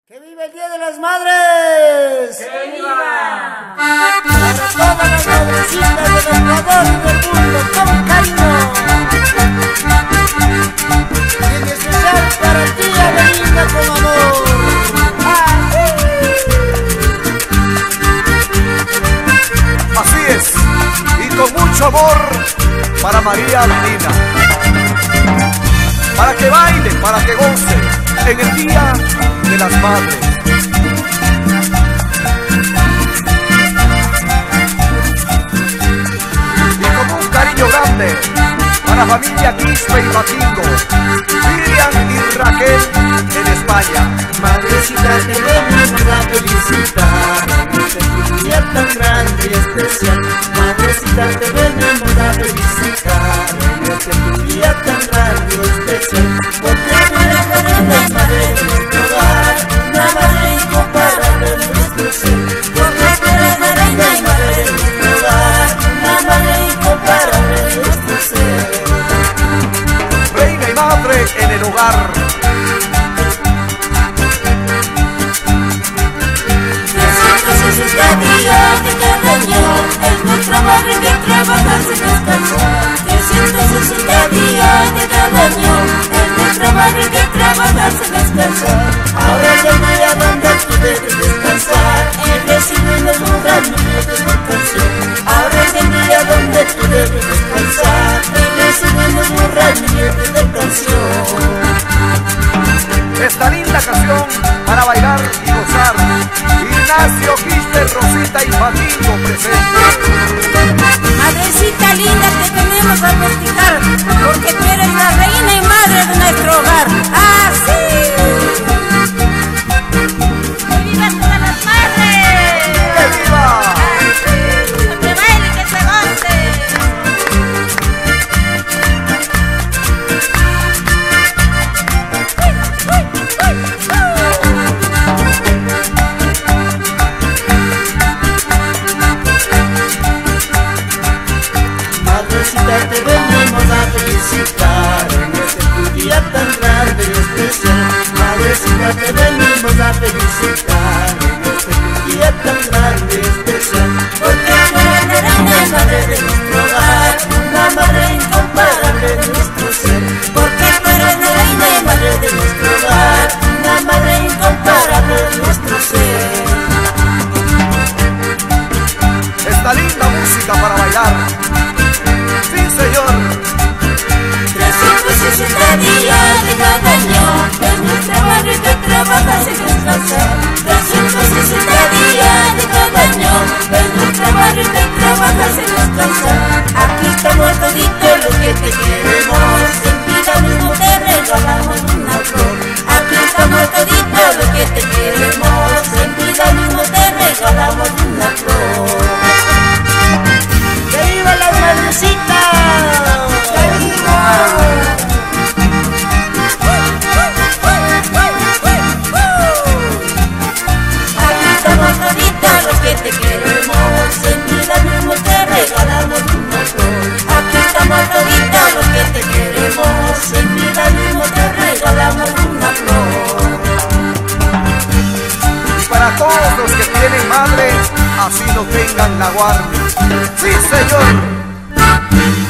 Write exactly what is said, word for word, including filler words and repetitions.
¡Que viva el Día de las Madres! ¡Que viva! Para todas las madrecitas del Ecuador y del mundo, con cariño. Y en especial para ti, Adelina, con amor. Así es, y con mucho amor para María Adelina. Para que baile, para que goce en el Día de las Madres. Y con un cariño grande para la familia Quispe y Matingo, Miriam y Raquel en España. Madrecita, te venimos a felicitar en este día tan grande y especial. Madrecita, te venimos a felicitar en este día tan grande y especial. Porque eres la reina y madre de nuestro hogar, una madre incomparable de nuestro ser. Porque eres la reina y madre de nuestro hogar, una madre incomparable de nuestro ser. Reina y madre en el hogar. Este día de cada año es nuestra madre que trabaja sin descansar. trescientos sesenta días de cada año es nuestra madre que trabaja sin descansar. Ahora es el día donde tú debes descansar y recibirnos un gran millón de tu canción. Ahora es el día donde tú debes descansar y recibirnos un gran millón de tu canción. Esta linda canción para bailar y gozar. Ignacio, Quispe, Rosita y Matingo presente. Madrecita linda, te venimos a festejar, porque tú eres la reina y madre de nuestro hogar. ¡Así! ¡Que vivan todas las madres! ¡Que viva! ¡Así! ¡Que baile y que se goce! Madrecita, te venimos a felicitar en este tu día tan grande y especial. Madrecita, te venimos a felicitar en este tu día tan grande y especial. Porque tú eres la reina y madre de nuestro hogar, una madre incomparable de nuestro ser. Porque tú eres la reina y madre de nuestro hogar, una madre incomparable de nuestro ser. Esta linda música para bailar. Sí, señor. trescientos sesenta días de cada año es nuestra madre que trabaja sin descansar. trescientos sesenta días de cada año es nuestra madre que trabaja sin descansar. Aquí estamos toditos los que te queremos, en vida mismo te regalamos una flor. Aquí estamos toditos los que te queremos, en vida mismo te regalamos una flor. ¡Que viva la madrecita! ¡Que viva! Aquí estamos toditos los que te queremos, en vida mismo te regalamos una flor. Aquí estamos toditos los que te queremos, en vida mismo te regalamos una flor. Y para todos los que tienen madre, así no tengan la guardia. Sí, señor.